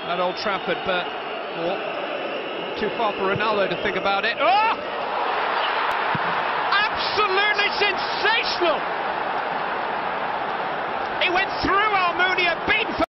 at Old Trafford, but too far for Ronaldo to think about it. Oh! Absolutely sensational! He went through Almunia, beaten for